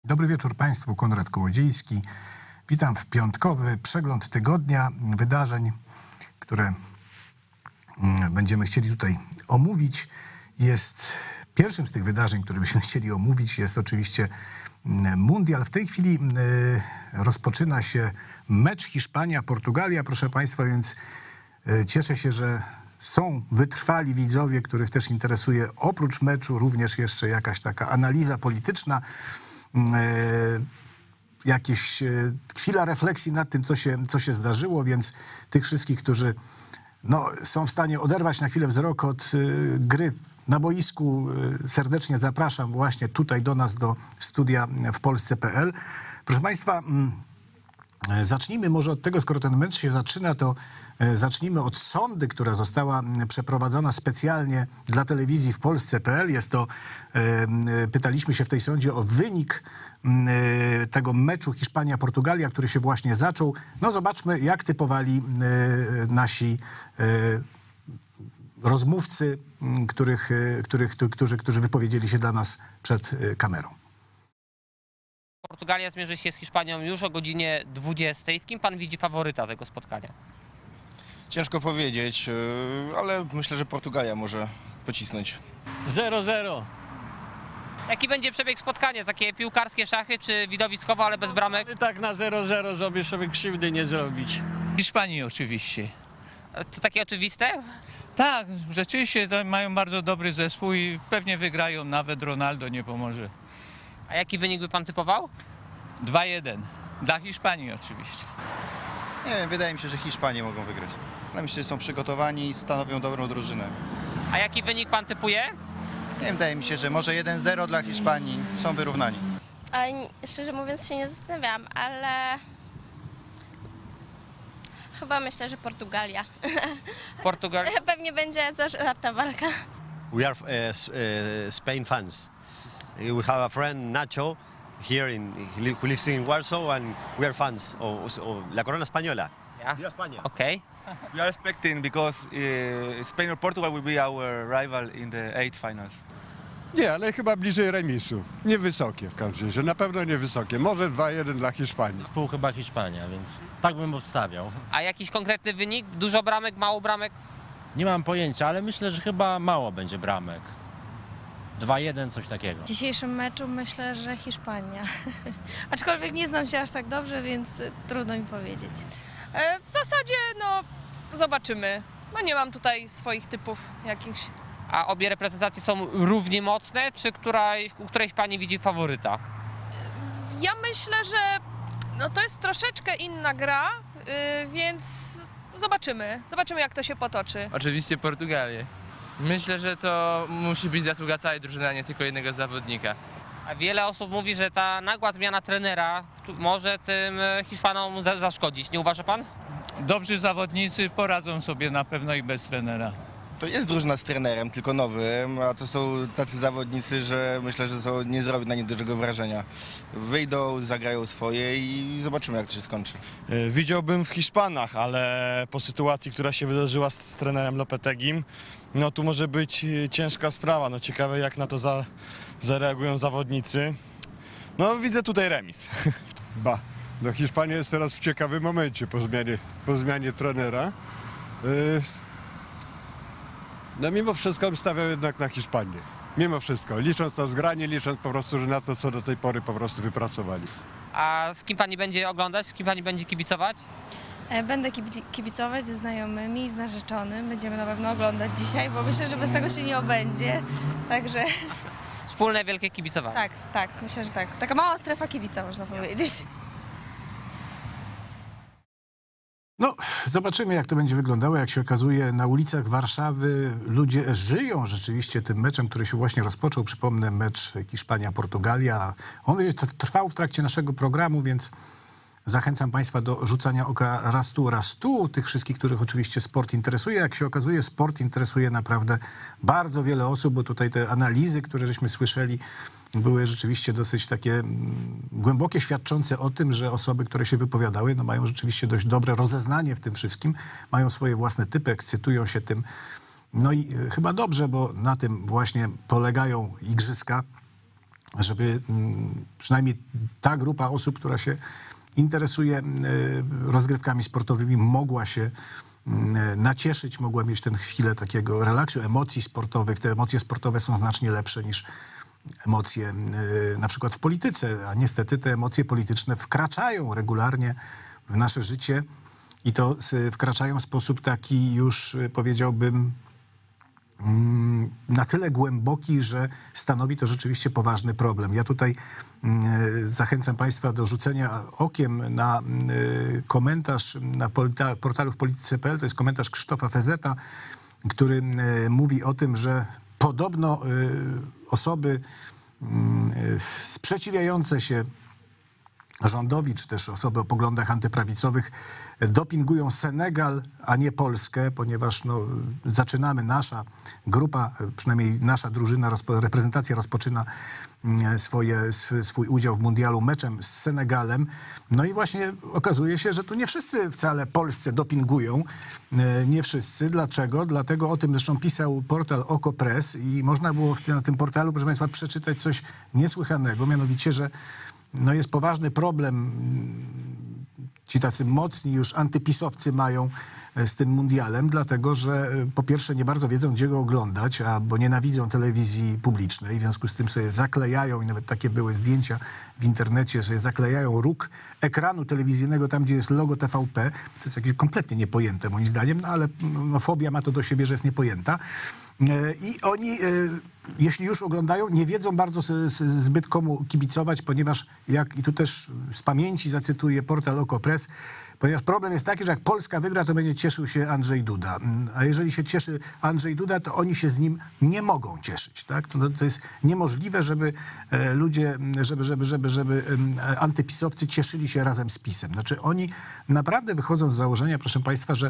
Dobry wieczór Państwu, Konrad Kołodziejski. Witam w piątkowy przegląd tygodnia wydarzeń, które będziemy chcieli tutaj omówić. Pierwszym z tych wydarzeń, które byśmy chcieli omówić, jest oczywiście mundial. W tej chwili rozpoczyna się mecz Hiszpania-Portugalia, proszę Państwa, więc cieszę się, że są wytrwali widzowie, których też interesuje oprócz meczu również jeszcze jakaś taka analiza polityczna, jakieś chwila refleksji nad tym, co się zdarzyło, więc tych wszystkich, którzy są w stanie oderwać na chwilę wzrok od gry na boisku, serdecznie zapraszam właśnie tutaj do nas, do studia w Polsce.pl. Proszę Państwa, zacznijmy może od tego, skoro ten mecz się zaczyna, to zacznijmy od sondy, która została przeprowadzona specjalnie dla telewizji w Polsce.pl. Pytaliśmy się w tej sondzie o wynik tego meczu Hiszpania-Portugalia, który się właśnie zaczął. No zobaczmy, jak typowali nasi rozmówcy, którzy wypowiedzieli się dla nas przed kamerą. Portugalia zmierzy się z Hiszpanią już o godzinie 20. W kim pan widzi faworyta tego spotkania? Ciężko powiedzieć, ale myślę, że Portugalia może pocisnąć. 0-0. Jaki będzie przebieg spotkania? Takie piłkarskie szachy czy widowiskowo, ale bez bramek? Tak na 0-0, żeby sobie krzywdy nie zrobić. Hiszpanii oczywiście. To takie oczywiste? Tak, rzeczywiście mają bardzo dobry zespół i pewnie wygrają, nawet Ronaldo nie pomoże. A jaki wynik by pan typował? 2-1. Dla Hiszpanii oczywiście. Nie wiem, wydaje mi się, że Hiszpanie mogą wygrać. Ale myślę, że są przygotowani i stanowią dobrą drużynę. A jaki wynik pan typuje? Nie wiem, wydaje mi się, że może 1-0 dla Hiszpanii. Są wyrównani. Szczerze mówiąc się nie zastanawiałam, ale chyba myślę, że Portugalia. Portugalia? Pewnie będzie zażarta walka. We are Spain fans. We have a friend Nacho here who lives in Warsaw, and we are fans of La Corona Española. Yeah. Viva España. Okay. We are expecting because Spain or Portugal will be our rival in the 8 finals. Nie, ale chyba bliżej remisu. Niewysokie w każdym razie, na pewno niewysokie. Może 2-1 dla Hiszpanii. Pół chyba Hiszpania, więc tak bym obstawiał. A jakiś konkretny wynik? Dużo bramek, mało bramek? Nie mam pojęcia, ale myślę, że chyba mało będzie bramek. 2-1, coś takiego. W dzisiejszym meczu myślę, że Hiszpania. Aczkolwiek nie znam się aż tak dobrze, więc trudno mi powiedzieć. W zasadzie, zobaczymy. Nie mam tutaj swoich typów jakichś. A obie reprezentacje są równie mocne, czy u którejś pani widzi faworyta? Ja myślę, że to jest troszeczkę inna gra, więc zobaczymy. Zobaczymy, jak to się potoczy. Oczywiście Portugalię. Myślę, że to musi być zasługa całej drużyny, a nie tylko jednego zawodnika. A wiele osób mówi, że ta nagła zmiana trenera może tym Hiszpanom zaszkodzić. Nie uważa pan? Dobrzy zawodnicy poradzą sobie na pewno i bez trenera. To jest drużyna z trenerem, tylko nowym, a to są tacy zawodnicy, że myślę, że to nie zrobi na nich dużego wrażenia. Wyjdą, zagrają swoje i zobaczymy, jak to się skończy. Widziałbym w Hiszpanach, ale po sytuacji, która się wydarzyła z trenerem Lopetegim, tu może być ciężka sprawa. Ciekawe, jak na to zareagują zawodnicy. Widzę tutaj remis. Hiszpania jest teraz w ciekawym momencie po zmianie trenera. Mimo wszystko bym stawiał jednak na Hiszpanię. Mimo wszystko, licząc na zgranie, licząc po prostu, że na to, co do tej pory po prostu wypracowali. A z kim pani będzie oglądać? Z kim pani będzie kibicować? Będę kibicować ze znajomymi i z narzeczonym. Będziemy na pewno oglądać dzisiaj, bo myślę, że bez tego się nie obędzie. Także Wspólne wielkie kibicowanie. tak, myślę, że tak. Taka mała strefa kibica, można powiedzieć. Zobaczymy, jak to będzie wyglądało. Jak się okazuje, na ulicach Warszawy ludzie żyją rzeczywiście tym meczem, który się właśnie rozpoczął. Przypomnę, mecz Hiszpania-Portugalia. On będzie trwał w trakcie naszego programu, więc zachęcam Państwa do rzucania oka raz tu, tych wszystkich, których oczywiście sport interesuje. Jak się okazuje, sport interesuje naprawdę bardzo wiele osób, bo tutaj te analizy, które żeśmy słyszeli, były rzeczywiście dosyć takie głębokie, świadczące o tym, że osoby, które się wypowiadały, mają rzeczywiście dość dobre rozeznanie w tym wszystkim, mają swoje własne typy, ekscytują się tym. I chyba dobrze, bo na tym właśnie polegają igrzyska. żeby przynajmniej ta grupa osób, która się interesuje rozgrywkami sportowymi, mogła się nacieszyć, mogła mieć tę chwilę takiego relaksu, emocji sportowych. Te emocje sportowe są znacznie lepsze niż emocje na przykład w polityce, a niestety te emocje polityczne wkraczają regularnie w nasze życie i to wkraczają w sposób taki już, powiedziałbym, na tyle głęboki, że stanowi to rzeczywiście poważny problem. Ja tutaj zachęcam Państwa do rzucenia okiem na komentarz na portalu w polityce.pl. To jest komentarz Krzysztofa Fezeta, który mówi o tym, że podobno osoby sprzeciwiające się rządowi, czy też osoby o poglądach antyprawicowych dopingują Senegal, a nie Polskę, ponieważ zaczynamy, nasza grupa, przynajmniej nasza drużyna, reprezentacja rozpoczyna swój udział w mundialu meczem z Senegalem. No i właśnie okazuje się, że tu nie wszyscy wcale Polsce dopingują. Nie wszyscy. Dlaczego? Dlatego o tym zresztą pisał portal Okopres i można było na tym portalu, proszę Państwa, przeczytać coś niesłychanego, mianowicie, że jest poważny problem, ci tacy mocni już antypisowcy mają z tym mundialem, dlatego że po pierwsze nie bardzo wiedzą, gdzie go oglądać, albo nienawidzą telewizji publicznej, w związku z tym sobie zaklejają, i nawet takie były zdjęcia w internecie, sobie zaklejają róg ekranu telewizyjnego tam, gdzie jest logo TVP. To jest jakieś kompletnie niepojęte moim zdaniem, ale fobia ma to do siebie, że jest niepojęta. I oni, jeśli już oglądają, nie wiedzą bardzo zbyt komu kibicować, ponieważ, i tu też z pamięci zacytuję portal Okopres, ponieważ problem jest taki, że jak Polska wygra, to będzie cieszył się Andrzej Duda. A jeżeli się cieszy Andrzej Duda, to oni się z nim nie mogą cieszyć. Tak? To jest niemożliwe, żeby ludzie, żeby antypisowcy cieszyli się razem z PiS-em. Znaczy oni naprawdę wychodzą z założenia, proszę Państwa, że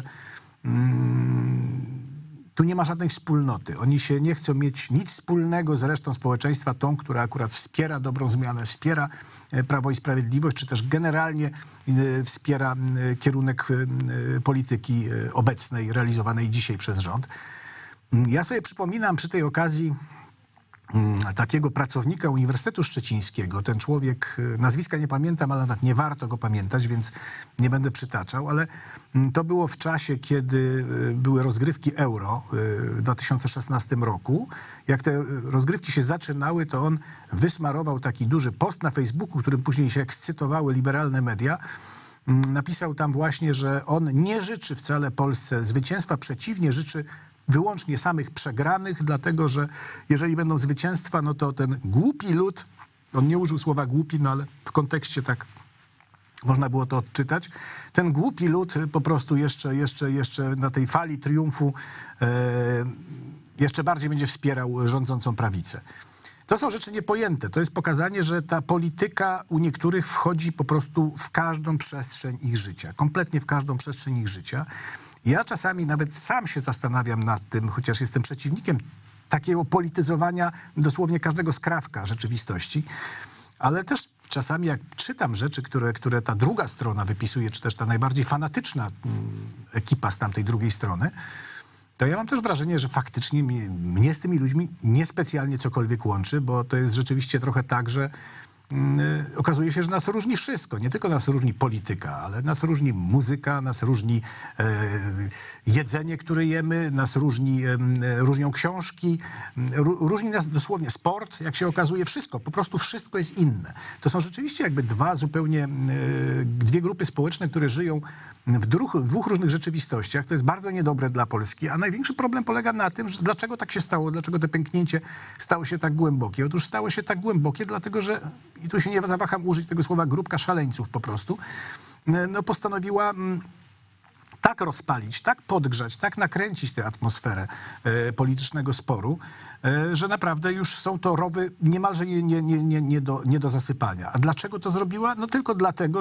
tu nie ma żadnej wspólnoty. Oni się nie chcą mieć nic wspólnego z resztą społeczeństwa, tą, która akurat wspiera dobrą zmianę, wspiera Prawo i Sprawiedliwość, czy też generalnie wspiera kierunek polityki obecnej, realizowanej dzisiaj przez rząd. Ja sobie przypominam przy tej okazji takiego pracownika Uniwersytetu Szczecińskiego. Ten człowiek, nazwiska nie pamiętam, ale nawet nie warto go pamiętać, więc nie będę przytaczał, ale to było w czasie, kiedy były rozgrywki Euro w 2016 roku. Jak te rozgrywki się zaczynały, to on wysmarował taki duży post na Facebooku, którym później się ekscytowały liberalne media. Napisał tam właśnie, że on nie życzy wcale Polsce zwycięstwa, przeciwnie, życzy wyłącznie samych przegranych, dlatego że jeżeli będą zwycięstwa, no to ten głupi lud, on nie użył słowa głupi, no ale w kontekście tak można było to odczytać, ten głupi lud po prostu jeszcze na tej fali triumfu jeszcze bardziej będzie wspierał rządzącą prawicę. To są rzeczy niepojęte. To jest pokazanie, że ta polityka u niektórych wchodzi po prostu w każdą przestrzeń ich życia. Kompletnie w każdą przestrzeń ich życia. Ja czasami nawet sam się zastanawiam nad tym, chociaż jestem przeciwnikiem takiego polityzowania dosłownie każdego skrawka rzeczywistości, ale też czasami jak czytam rzeczy, które ta druga strona wypisuje, czy też ta najbardziej fanatyczna ekipa z tamtej drugiej strony, to ja mam też wrażenie, że faktycznie mnie z tymi ludźmi niespecjalnie cokolwiek łączy, bo to jest rzeczywiście trochę tak, że okazuje się, że nas różni wszystko. Nie tylko nas różni polityka, ale nas różni muzyka, nas różni jedzenie, które jemy, nas różnią książki, różni nas dosłownie sport, jak się okazuje, wszystko. Po prostu wszystko jest inne. To są rzeczywiście jakby dwie grupy społeczne, które żyją w dwóch różnych rzeczywistościach. To jest bardzo niedobre dla Polski, a największy problem polega na tym, że dlaczego tak się stało, dlaczego to pęknięcie stało się tak głębokie. Otóż stało się tak głębokie, dlatego że, i tu się nie zawaham użyć tego słowa, grupka szaleńców po prostu, postanowiła tak rozpalić, tak podgrzać, tak nakręcić tę atmosferę politycznego sporu, że naprawdę już są to rowy niemalże nie do zasypania. A dlaczego to zrobiła? No tylko dlatego,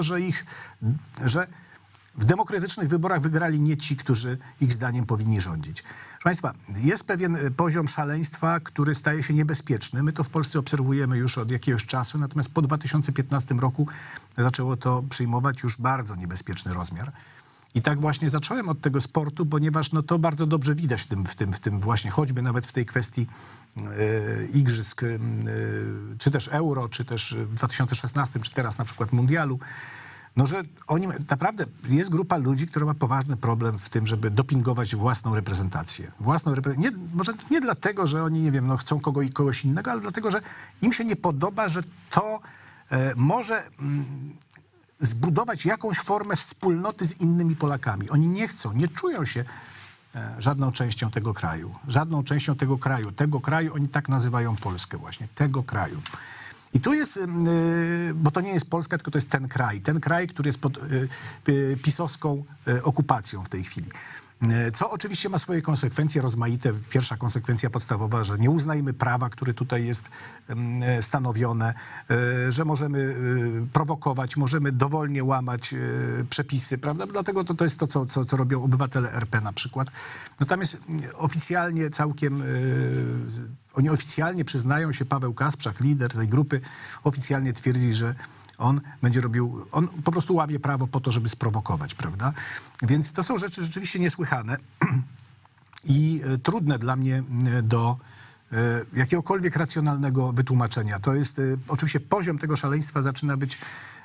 że w demokratycznych wyborach wygrali nie ci, którzy ich zdaniem powinni rządzić. Proszę Państwa, jest pewien poziom szaleństwa, który staje się niebezpieczny. My to w Polsce obserwujemy już od jakiegoś czasu, natomiast po 2015 roku zaczęło to przyjmować już bardzo niebezpieczny rozmiar. I tak właśnie zacząłem od tego sportu, ponieważ no, to bardzo dobrze widać w tym właśnie, choćby nawet w tej kwestii igrzysk, czy też Euro, czy też w 2016, czy teraz na przykład Mundialu. No, że oni, naprawdę jest grupa ludzi, która ma poważny problem w tym, żeby dopingować własną reprezentację. Może nie dlatego, że oni, nie wiem, no, chcą kogoś innego, ale dlatego, że im się nie podoba, że to może zbudować jakąś formę wspólnoty z innymi Polakami. Oni nie chcą, nie czują się żadną częścią tego kraju. Żadną częścią tego kraju, oni tak nazywają Polskę właśnie, tego kraju. I tu jest, bo to nie jest Polska, tylko to jest ten kraj, który jest pod pisowską okupacją w tej chwili. Co oczywiście ma swoje konsekwencje rozmaite. Pierwsza konsekwencja podstawowa, że nie uznajemy prawa, które tutaj jest stanowione, że możemy prowokować, możemy dowolnie łamać przepisy, prawda? Dlatego to jest to, co robią obywatele RP na przykład. No tam jest oficjalnie całkiem... Oni oficjalnie przyznają się, Paweł Kasprzak, lider tej grupy, oficjalnie twierdzi, że on po prostu łamie prawo po to, żeby sprowokować, prawda? Więc to są rzeczy rzeczywiście niesłychane i trudne dla mnie do jakiegokolwiek racjonalnego wytłumaczenia. To jest, oczywiście poziom tego szaleństwa zaczyna być,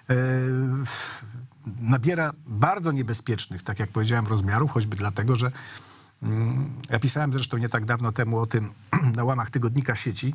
nabiera bardzo niebezpiecznych, tak jak powiedziałem, rozmiarów, choćby dlatego, że ja pisałem zresztą nie tak dawno temu o tym na łamach tygodnika Sieci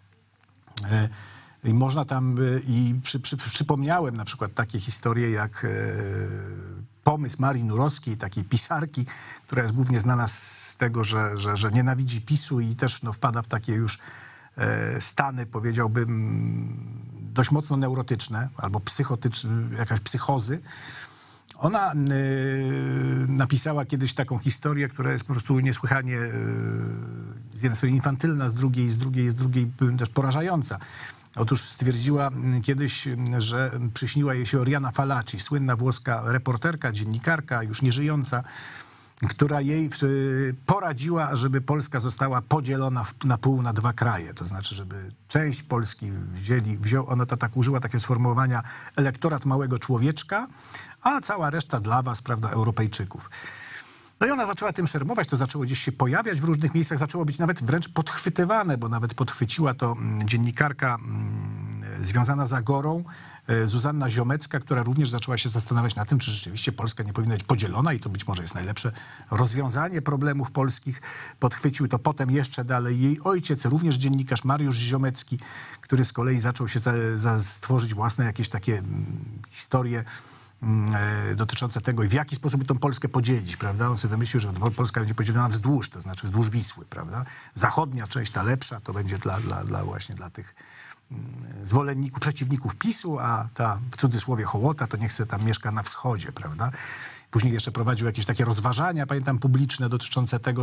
i można tam, przypomniałem na przykład takie historie jak pomysł Marii Nurowskiej, takiej pisarki, która jest głównie znana z tego, że nienawidzi PiS-u i też no, wpada w takie już stany, powiedziałbym, dość mocno neurotyczne albo psychotyczne, jakaś psychozy. Ona napisała kiedyś taką historię, która jest po prostu niesłychanie z jednej strony infantylna, z drugiej też porażająca. Otóż stwierdziła kiedyś, że przyśniła jej się Oriana Fallaci, słynna włoska reporterka, dziennikarka, już nieżyjąca, która jej poradziła, żeby Polska została podzielona na pół na dwa kraje. To znaczy, żeby część Polski ona tak użyła takiego sformułowania elektorat małego człowieczka, a cała reszta dla was, prawda, Europejczyków. No i ona zaczęła tym szermować, to zaczęło gdzieś się pojawiać w różnych miejscach, zaczęło być nawet wręcz podchwytywane, bo nawet podchwyciła to dziennikarka związana z Agorą, Zuzanna Ziomecka, która również zaczęła się zastanawiać nad tym, czy rzeczywiście Polska nie powinna być podzielona i to być może jest najlepsze rozwiązanie problemów polskich. Podchwycił to potem jeszcze dalej jej ojciec, również dziennikarz Mariusz Ziomecki, który z kolei zaczął się stworzyć własne jakieś takie historie dotyczące tego, w jaki sposób tą Polskę podzielić, prawda? On sobie wymyślił, że Polska będzie podzielona wzdłuż, to znaczy wzdłuż Wisły, prawda? Zachodnia część, ta lepsza, to będzie właśnie dla tych zwolenników, przeciwników PiS-u, a ta w cudzysłowie hołota, to niech sobie tam mieszka na wschodzie, prawda? Później jeszcze prowadził jakieś takie rozważania, pamiętam, publiczne dotyczące tego,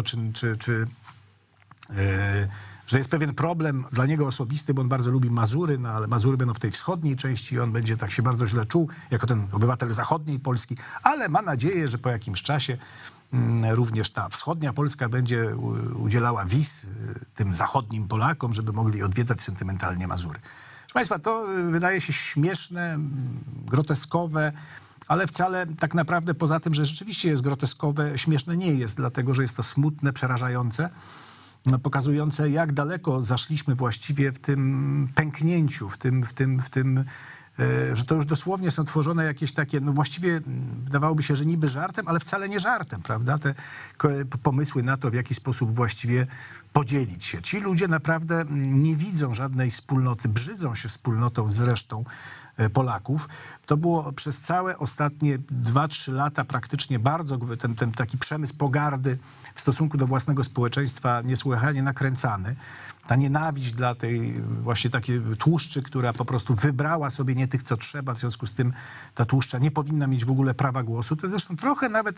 że jest pewien problem dla niego osobisty, bo on bardzo lubi Mazury, no ale Mazury będą w tej wschodniej części i on będzie tak się bardzo źle czuł, jako ten obywatel zachodniej Polski, ale ma nadzieję, że po jakimś czasie również ta wschodnia Polska będzie udzielała wiz tym zachodnim Polakom, żeby mogli odwiedzać sentymentalnie Mazury. Proszę Państwa, to wydaje się śmieszne, groteskowe, ale wcale tak naprawdę poza tym, że rzeczywiście jest groteskowe, śmieszne nie jest, dlatego że jest to smutne, przerażające, pokazujące, jak daleko zaszliśmy właściwie w tym pęknięciu, w tym, że to już dosłownie są tworzone jakieś takie, no właściwie wydawałoby się, że niby żartem, ale wcale nie żartem, prawda? Te pomysły na to, w jaki sposób właściwie podzielić się. Ci ludzie naprawdę nie widzą żadnej wspólnoty, brzydzą się wspólnotą z resztą Polaków. To było przez całe ostatnie 2-3 lata praktycznie bardzo ten taki przemysł pogardy w stosunku do własnego społeczeństwa niesłychanie nakręcany. Ta nienawiść dla tej właśnie takiej tłuszczy, która po prostu wybrała sobie nie tych, co trzeba, w związku z tym ta tłuszcza nie powinna mieć w ogóle prawa głosu. To zresztą trochę nawet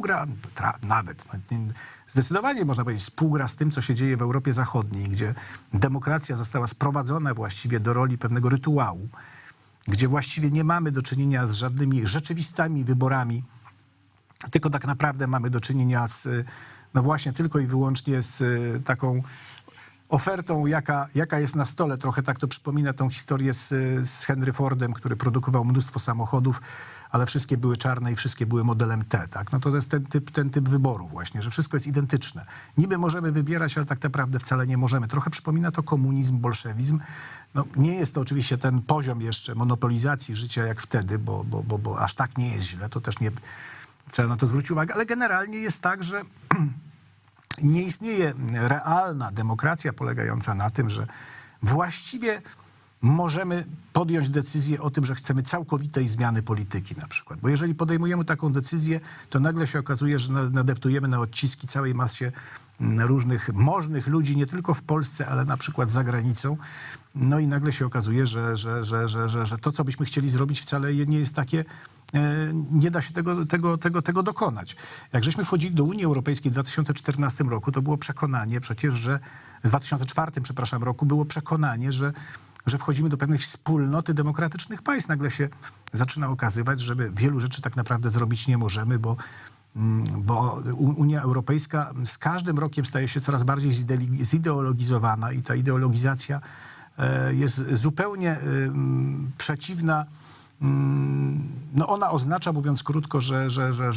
zdecydowanie można powiedzieć, współgra z tym, co się dzieje w Europie Zachodniej, gdzie demokracja została sprowadzona właściwie do roli pewnego rytuału, gdzie właściwie nie mamy do czynienia z żadnymi rzeczywistymi wyborami, tylko tak naprawdę mamy do czynienia z, no właśnie, tylko i wyłącznie z taką ofertą, jaka jest na stole. Trochę tak to przypomina tą historię z Henry Fordem, który produkował mnóstwo samochodów, ale wszystkie były czarne i wszystkie były modelem T, tak? No to jest ten typ wyboru właśnie, że wszystko jest identyczne. Niby możemy wybierać, ale tak naprawdę wcale nie możemy. Trochę przypomina to komunizm, bolszewizm. No, nie jest to oczywiście ten poziom jeszcze monopolizacji życia jak wtedy, bo aż tak nie jest źle, to też nie trzeba na to zwrócić uwagę, ale generalnie jest tak, że nie istnieje realna demokracja polegająca na tym, że właściwie możemy podjąć decyzję o tym, że chcemy całkowitej zmiany polityki na przykład. Bo jeżeli podejmujemy taką decyzję, to nagle się okazuje, że nadeptujemy na odciski całej masie różnych możnych ludzi, nie tylko w Polsce, ale na przykład za granicą. No i nagle się okazuje, że to, co byśmy chcieli zrobić, wcale nie jest takie, nie da się tego dokonać. Jak żeśmy wchodzili do Unii Europejskiej w 2014 roku, to było przekonanie przecież, że w 2004, przepraszam, roku było przekonanie, że wchodzimy do pewnej wspólnoty demokratycznych państw. Nagle się zaczyna okazywać, że wielu rzeczy tak naprawdę zrobić nie możemy, bo Unia Europejska z każdym rokiem staje się coraz bardziej zideologizowana i ta ideologizacja jest zupełnie przeciwna. No ona oznacza, mówiąc krótko, że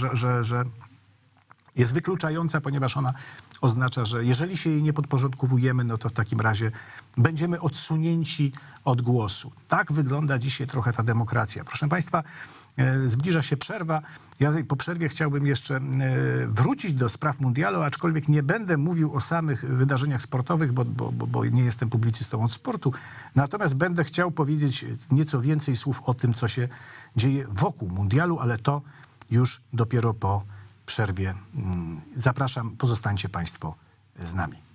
jest wykluczająca, ponieważ ona oznacza, że jeżeli się jej nie podporządkowujemy, no to w takim razie będziemy odsunięci od głosu. Tak wygląda dzisiaj trochę ta demokracja. Proszę Państwa, zbliża się przerwa. Ja po przerwie chciałbym jeszcze wrócić do spraw mundialu, aczkolwiek nie będę mówił o samych wydarzeniach sportowych, bo nie jestem publicystą od sportu. Natomiast będę chciał powiedzieć nieco więcej słów o tym, co się dzieje wokół mundialu, ale to już dopiero po przerwie. Zapraszam, pozostańcie Państwo z nami.